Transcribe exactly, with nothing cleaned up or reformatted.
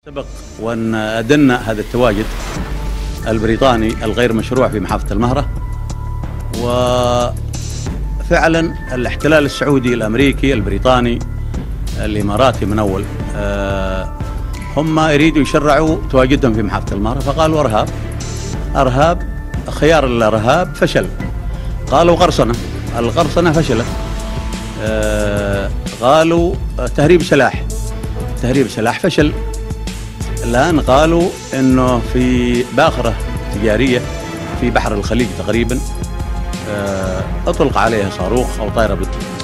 سبق وأن أدنا هذا التواجد البريطاني الغير مشروع في محافظة المهرة، وفعلا الاحتلال السعودي الأمريكي البريطاني الإماراتي من أول هم يريدوا يشرعوا تواجدهم في محافظة المهرة، فقالوا أرهاب أرهاب خيار الإرهاب فشل، قالوا قرصنة القرصنة فشلت، قالوا تهريب سلاح تهريب سلاح فشل. الآن قالوا إنه في باخرة تجارية في بحر الخليج تقريبا أطلق عليها صاروخ أو طائرة